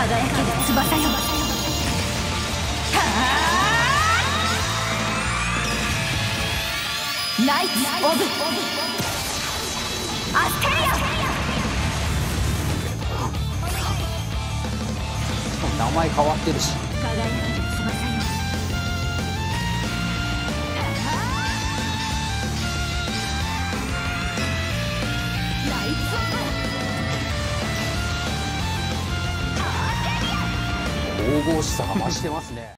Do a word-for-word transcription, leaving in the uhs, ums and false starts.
輝ける翼よ。ナイツ・オブ・アステリア。 名前変わってるし。 輝ける翼よ。ナイツ・オブ神々しさが増してますね。